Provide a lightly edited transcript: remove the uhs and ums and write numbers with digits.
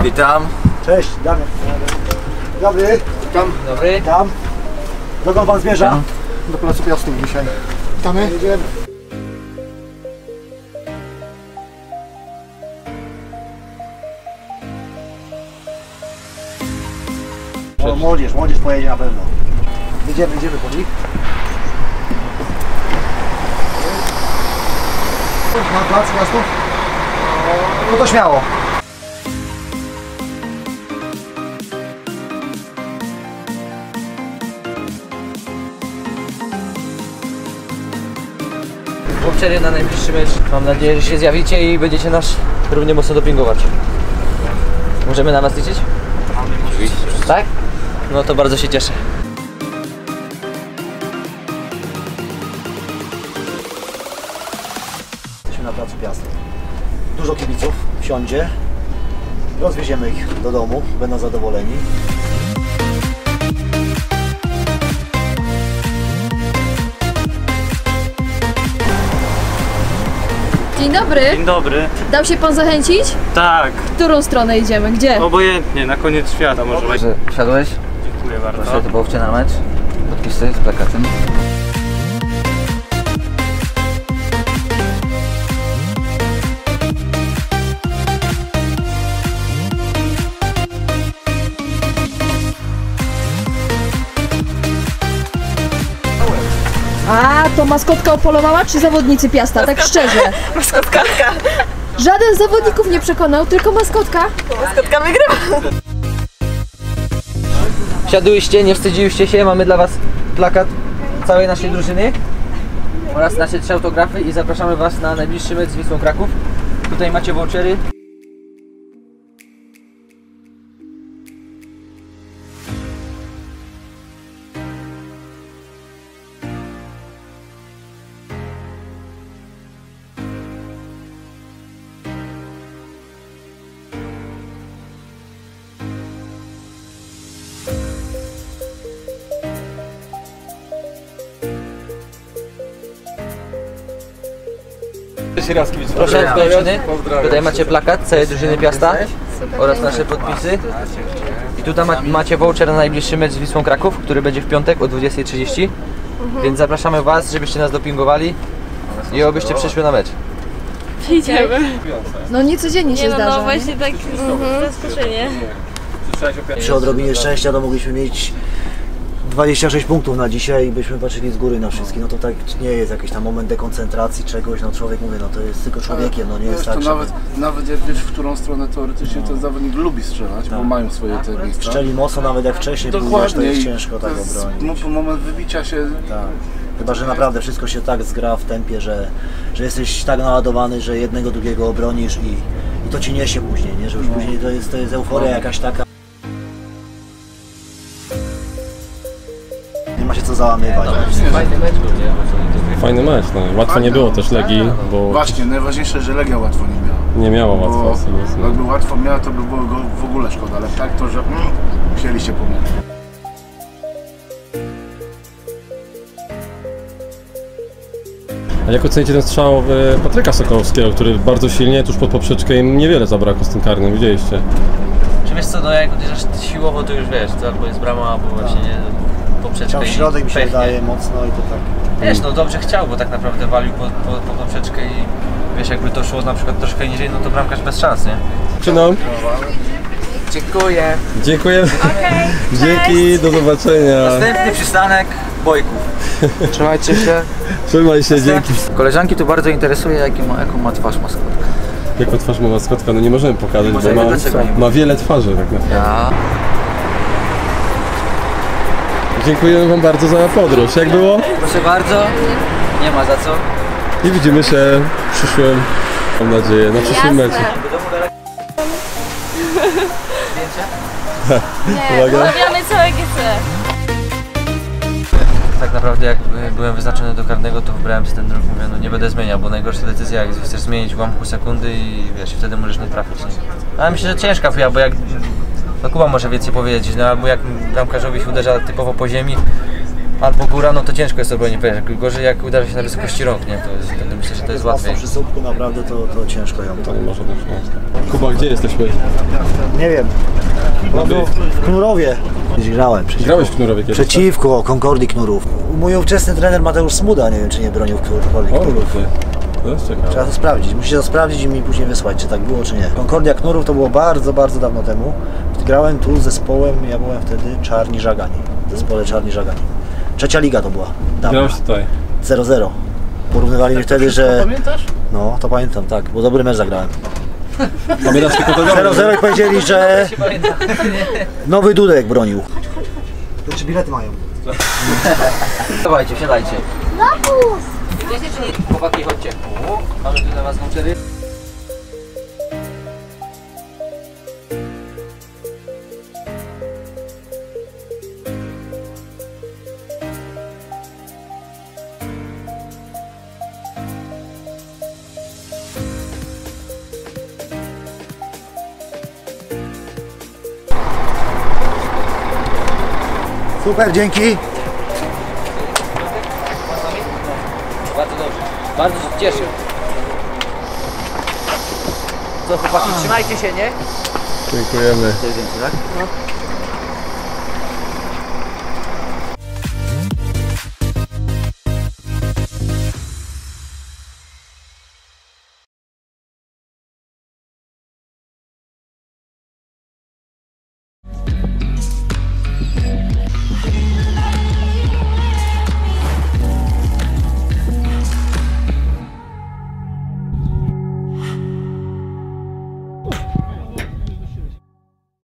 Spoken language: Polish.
Witam. Cześć, Damian. Dobry. Witam. Dobry. Witam. Dokąd pan zmierza? Witam. Do Placu Piastów dzisiaj. Witamy. Jedziemy. O, młodzież pojedzie na pewno. Jedziemy po nich. Na Plac Piastów? No to śmiało. Vouchery na najbliższy mecz. Mam nadzieję, że się zjawicie i będziecie nas równie mocno dopingować. Możemy na was liczyć? Oczywiście. Tak? No to bardzo się cieszę. Jesteśmy na Placu Piastów. Dużo kibiców wsiądzie. Rozwieziemy ich do domu, będą zadowoleni. Dzień dobry. Dzień dobry. Dał się pan zachęcić? Tak, W którą stronę idziemy? Gdzie? obojętnie, na koniec świata może być. Wsiadłeś? Dziękuję bardzo. Proszę, to połówcie na mecz. Podpisy z plakatem. A, to maskotka opolowała, czy zawodnicy Piasta? Tak szczerze. Maskotka. Żaden z zawodników nie przekonał, tylko maskotka. Maskotka wygrywa. Wsiadłyście, nie wstydziłyście się, mamy dla was plakat całej naszej drużyny oraz nasze 3 autografy i zapraszamy was na najbliższy mecz z Wisłą Kraków. Tutaj macie vouchery. Proszę z drużyny. Tutaj macie plakat całej drużyny Piasta oraz nasze podpisy. I tutaj macie voucher na najbliższy mecz z Wisłą Kraków, który będzie w piątek o 20:30. Więc zapraszamy was, żebyście nas dopingowali i obyście przyszły na mecz. Idziemy. No nie codziennie się Nie no, zdarza. no właśnie tak zaskoczenie. Przy odrobinie szczęścia to mogliśmy mieć 26 punktów na dzisiaj i byśmy patrzyli z góry na wszystkich. No to tak nie jest jakiś tam moment dekoncentracji czegoś, no człowiek mówi, no to jest tylko człowiekiem, no nie jest tak, to nawet jak wiesz, w którą stronę teoretycznie ten zawodnik lubi strzelać, bo mają swoje te miejsca. strzeli mocno, nawet jak wcześniej pójdziesz, to jest ciężko tak obronić. Moment wybicia się. Tak. Chyba że naprawdę wszystko się tak zgra w tempie, że jesteś tak naładowany, że jednego, drugiego obronisz i to ci niesie później, nie? Że już później to jest euforia jakaś taka. Nie ma się co załamywać. Fajny mecz był, nie? Fajny mecz, no. Łatwo nie było też Legii, bo Właśnie, najważniejsze, że Legia łatwo nie miała. nie miała Bo łatwo. jakby łatwo miała, to by było go w ogóle szkoda, ale tak to, że musieliście pomóc. A jak ocenicie ten strzał Patryka Sokołowskiego, który bardzo silnie tuż pod poprzeczkę im niewiele zabrakło z tym karnym, widzieliście? Czy wiesz co, no jak uderzasz siłowo, to już wiesz, to albo jest brama, albo właśnie nie, poprzeczka Chciał w środek mi się pechnie. wydaje mocno i to tak. Wiesz, no dobrze chciał, bo tak naprawdę walił po poprzeczkę i wiesz, jakby to szło na przykład troszkę niżej, no to bramkarz bez szans, nie? Czyną? Dziękuję. Dziękuję. Dzięki, do zobaczenia. Następny przystanek Bojków. Trzymajcie się. Trzymaj się, dzięki. Koleżanki tu bardzo interesuje, jaką ma twarz maskotka. Jaką twarz ma maskotka? No nie możemy pokazać, Nie możemy, bo dlaczego nie ma wiele twarzy tak naprawdę. Ja. Dziękujemy wam bardzo za podróż. Jak było? Proszę bardzo. Nie ma za co. I widzimy się w przyszłym, mam nadzieję, na przyszłym meczu. Uwaga. Omawiamy całe GC. Tak naprawdę jak byłem wyznaczony do karnego, to wybrałem sobie ten druk, mówię, no nie będę zmieniał, bo najgorsza decyzja, jak chcesz zmienić w ułamku sekundy i wiesz, wtedy możesz nie trafić. Nie? Ale myślę, że ciężka fuja, bo jak, no Kuba może więcej powiedzieć, no albo jak bramkarzowi się uderza typowo po ziemi, albo góra, no to ciężko jest obronić. Gorzej jak uderzy się na wysokości rąk, nie? To myślę, że to jest łatwiej. Przy słupku naprawdę to ciężko ją. To nie może być. No. Kuba, gdzie jesteśmy? Nie wiem. No, w Knurowie. Grałem. Grałeś w Knurowie kiedyś? Przeciwko Concordii Knurów. Mój ówczesny trener Mateusz Smuda, nie wiem czy nie bronił w Concordii O, Knurów. to jest ciekawe. Trzeba to sprawdzić. Musicie to sprawdzić i mi później wysłać, czy tak było, czy nie. Concordia Knurów to było bardzo, bardzo dawno temu. Grałem tu z zespołem, ja byłem wtedy Czarni Żagani. W zespole Czarni Żagani. Trzecia liga to była. Dawno. Grałeś tutaj. 0-0. Porównywali mi wtedy, że... Pamiętasz? No, to pamiętam, tak, bo dobry mecz zagrałem. Pamiętasz tylko tego? 0-0 i powiedzieli, że nowy Dudek bronił. To czy bilety mają? Dawajcie, wsiadajcie. Idziecie czy nie? Chłopaki, chodźcie. Mamy tu dla was vouchery. Super, dzięki. Bardzo dobrze. Bardzo się cieszę. Co chłopaki, trzymajcie się, nie? Dziękujemy. To jest więcej, tak? No.